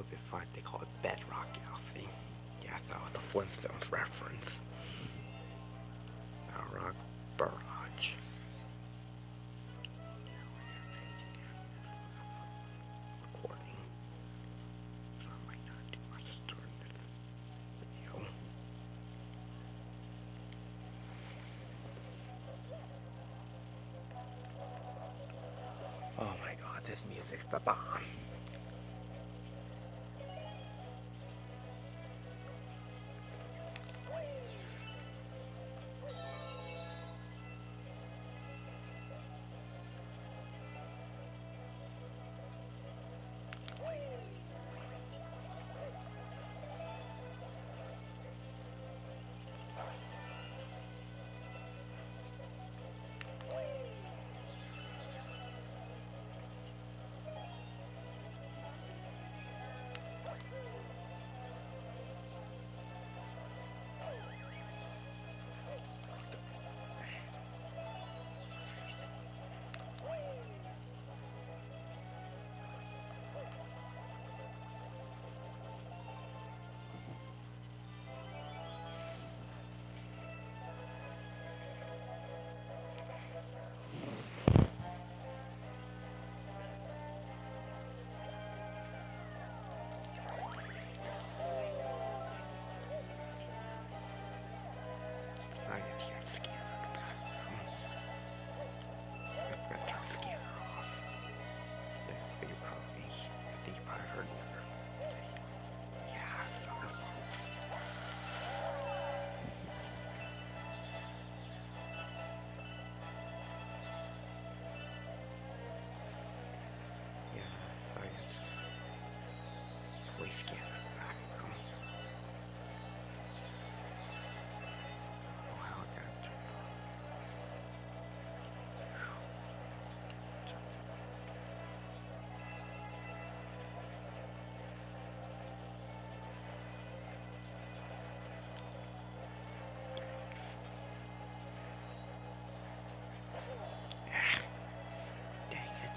little bit fun. They call it Bedrock, see. Yeah, so it's a Flintstones reference. Battlerock Barrage. Recording. So I might not do much during this video. Oh my god, this music's the bomb. I get to your scanner in the background. I'm gonna turn the scanner off. So you probably, I think you probably heard me. Yeah, sucker folks. Yeah, so I get police scanner in the background. Oh, how I gotta turn it off. Dang it.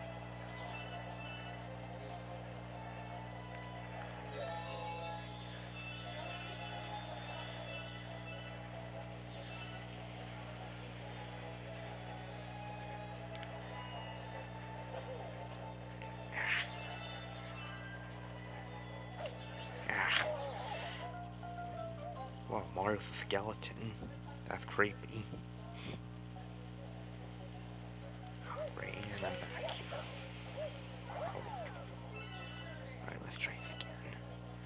Ah. Well, Mario's a skeleton. That's creepy. Right, and I'm back here. Oh, alright, let's try this again.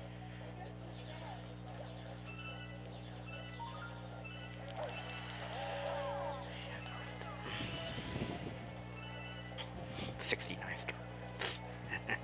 69 stars.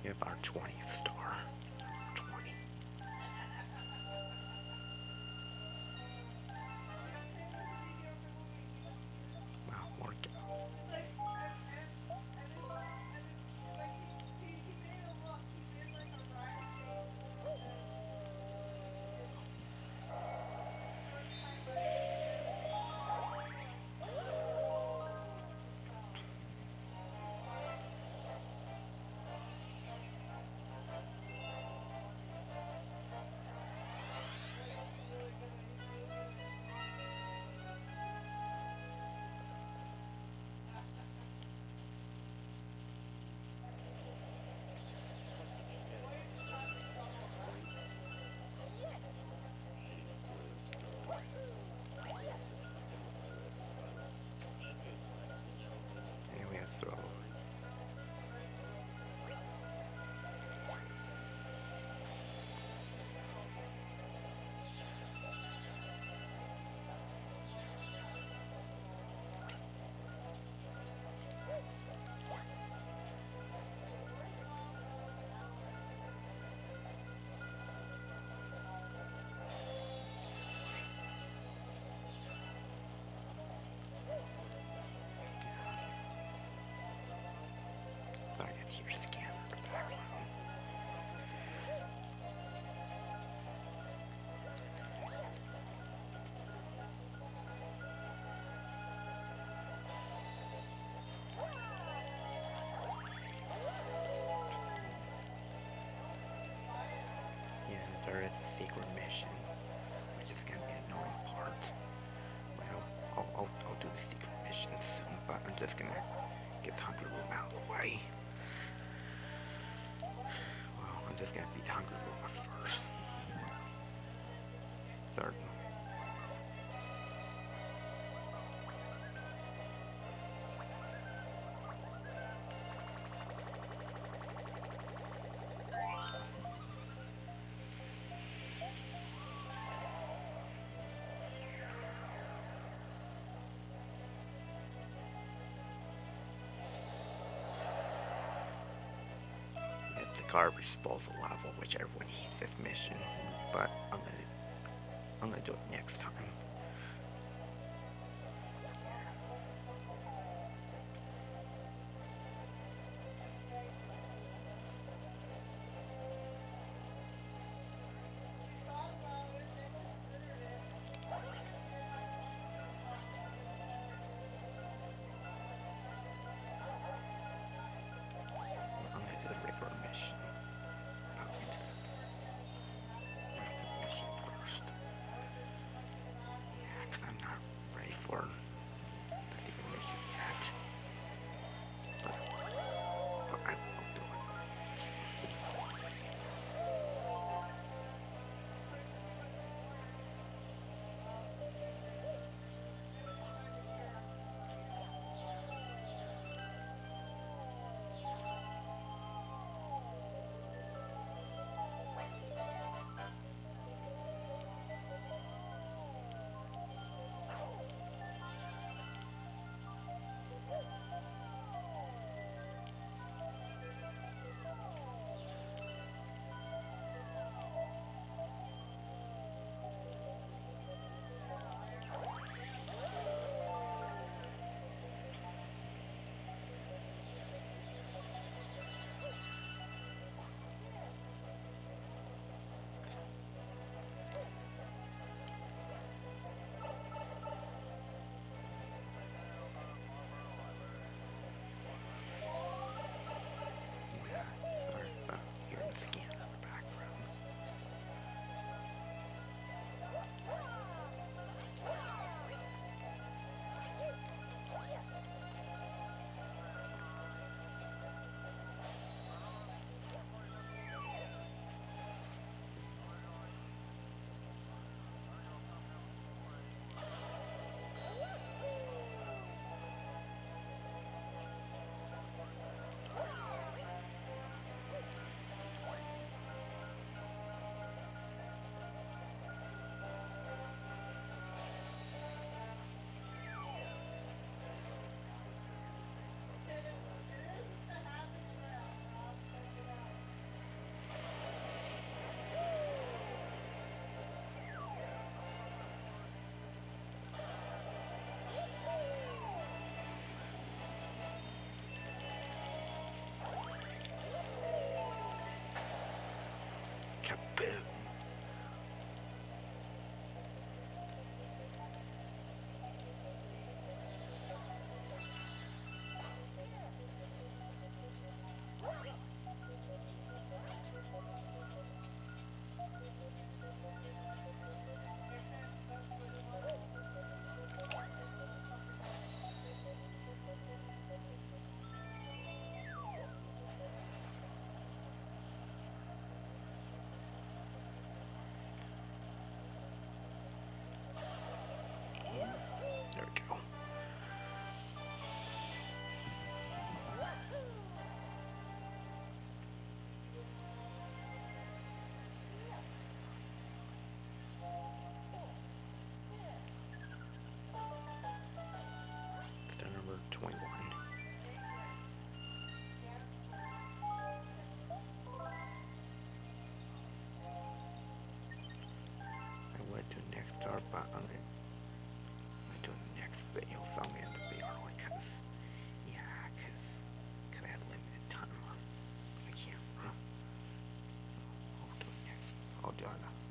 Give our 20th star. 20. Well, work out. And we have to throw. Sorry, I hear scanner in the background. Yeah, there is a secret mission, which is gonna be an annoying part. Well, I'll do the secret mission soon, but I'm just gonna get the Hungry Room out of the way. Well, I'm just gonna beat the Hungry Room first. Third. It's the garbage disposal level, which everyone hates this mission, but I'm gonna do it next time. I'm gonna do the regular mission. I'm gonna do the mission first. Kaboom! There we go. Step number 21. I would do next start, but I'm gonna do the next video, so I'm gonna end the video early, cause I had limited time on my camera. I'll do it next. I'll do it.